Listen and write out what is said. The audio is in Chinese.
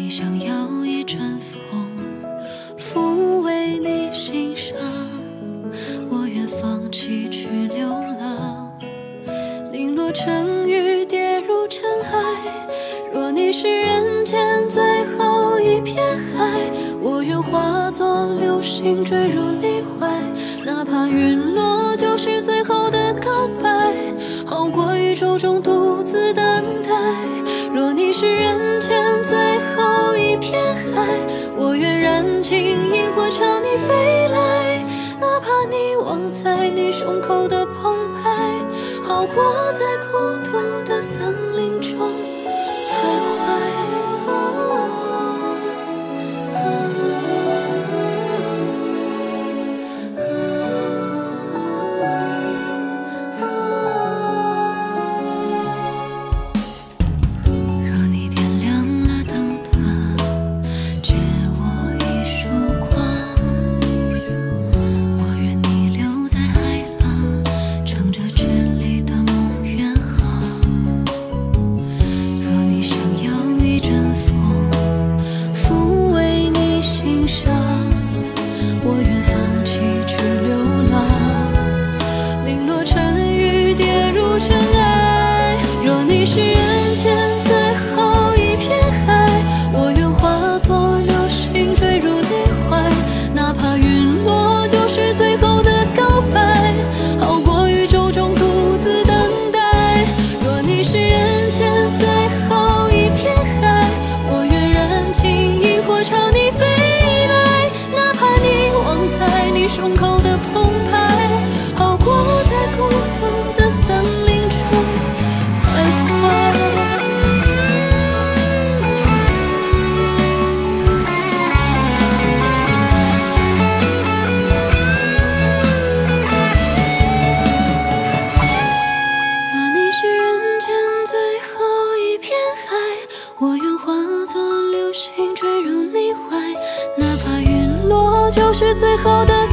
你想要一阵风，抚慰你心伤，我愿放弃去流浪，零落成雨，跌入尘埃。若你是人间最后一片海，我愿化作流星坠入你怀，哪怕陨落就是最后的告白，好过宇宙中独自等待。若你是人间最后一片海，我愿燃尽萤火朝你飞来，哪怕你忘在你胸口的澎湃，好过在孤独的森林中徘徊。胸口的澎湃，好过在孤独的森林中徘徊。若你是人间最后一片海，我愿化作流星坠入你怀，哪怕陨落就是最后的